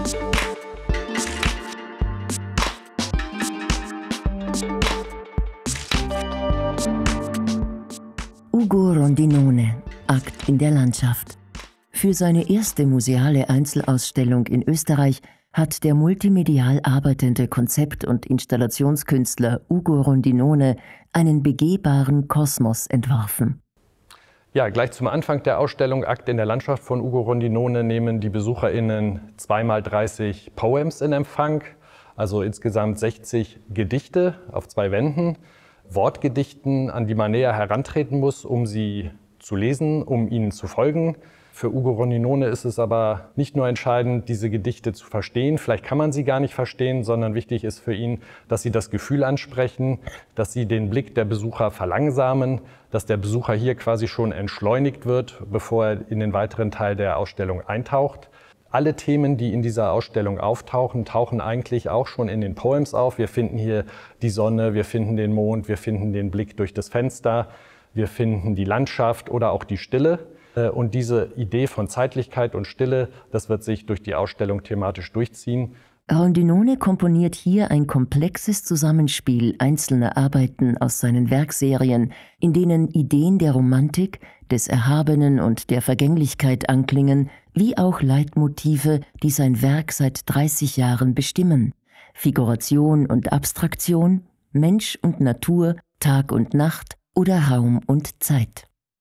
Ugo Rondinone, Akt in der Landschaft. Für seine erste museale Einzelausstellung in Österreich hat der multimedial arbeitende Konzept- und Installationskünstler Ugo Rondinone einen begehbaren Kosmos entworfen. Ja, gleich zum Anfang der Ausstellung Akt in der Landschaft von Ugo Rondinone nehmen die BesucherInnen 2x30 Poems in Empfang, also insgesamt 60 Gedichte auf 2 Wänden, Wortgedichten, an die man näher herantreten muss, um sie zu lesen, um ihnen zu folgen. Für Ugo Rondinone ist es aber nicht nur entscheidend, diese Gedichte zu verstehen. Vielleicht kann man sie gar nicht verstehen, sondern wichtig ist für ihn, dass sie das Gefühl ansprechen, dass sie den Blick der Besucher verlangsamen, dass der Besucher hier quasi schon entschleunigt wird, bevor er in den weiteren Teil der Ausstellung eintaucht. Alle Themen, die in dieser Ausstellung auftauchen, tauchen eigentlich auch schon in den Poems auf. Wir finden hier die Sonne, wir finden den Mond, wir finden den Blick durch das Fenster, wir finden die Landschaft oder auch die Stille. Und diese Idee von Zeitlichkeit und Stille, das wird sich durch die Ausstellung thematisch durchziehen. Rondinone komponiert hier ein komplexes Zusammenspiel einzelner Arbeiten aus seinen Werkserien, in denen Ideen der Romantik, des Erhabenen und der Vergänglichkeit anklingen, wie auch Leitmotive, die sein Werk seit 30 Jahren bestimmen. Figuration und Abstraktion, Mensch und Natur, Tag und Nacht oder Raum und Zeit.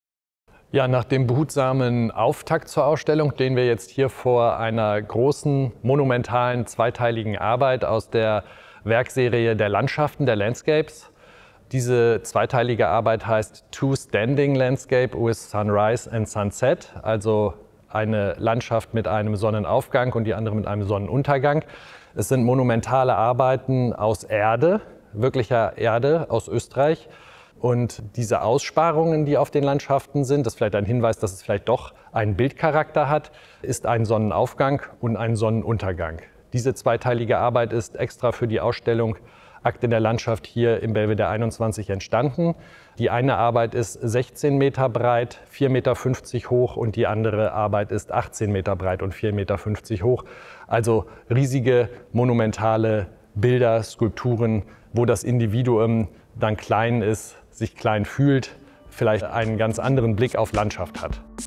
Ja, nach dem behutsamen Auftakt zur Ausstellung stehen wir jetzt hier vor einer großen, monumentalen, zweiteiligen Arbeit aus der Werkserie der Landschaften, der Landscapes. Diese zweiteilige Arbeit heißt Two Standing Landscape with Sunrise and Sunset, also eine Landschaft mit einem Sonnenaufgang und die andere mit einem Sonnenuntergang. Es sind monumentale Arbeiten aus Erde, wirklicher Erde aus Österreich. Und diese Aussparungen, die auf den Landschaften sind, das ist vielleicht ein Hinweis, dass es vielleicht doch einen Bildcharakter hat, ist ein Sonnenaufgang und ein Sonnenuntergang. Diese zweiteilige Arbeit ist extra für die Ausstellung Akt in der Landschaft hier im Belvedere 21 entstanden. Die eine Arbeit ist 16 Meter breit, 4,50 Meter hoch und die andere Arbeit ist 18 Meter breit und 4,50 Meter hoch. Also riesige, monumentale Bilder, Skulpturen, wo das Individuum dann klein ist, sich klein fühlt, vielleicht einen ganz anderen Blick auf Landschaft hat.